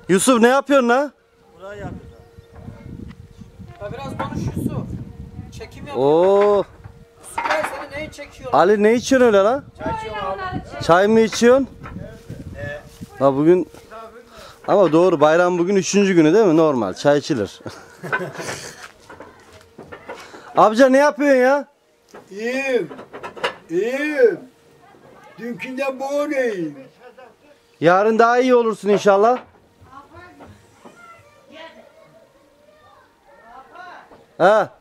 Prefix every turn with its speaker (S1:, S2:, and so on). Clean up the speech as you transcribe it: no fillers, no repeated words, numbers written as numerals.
S1: Yusuf ne yapıyorsun la?
S2: Burayı yapıyoruz.
S3: Ya biraz konuş Yusuf. Çekim yap.
S1: Oo.
S3: Süper, seni neyi çekiyor?
S1: Ali ne içiyorsun öyle la?
S2: Çay içiyorum abi.
S1: Çay mı içiyorsun? Ha bugün ama doğru, bayram bugün 3. günü değil mi? Normal çay içilir. Amca ne yapıyorsun ya?
S4: İyiyim. İyiyim. Dünkünden bu iyiyim.
S1: Yarın daha iyi olursun inşallah. Ha?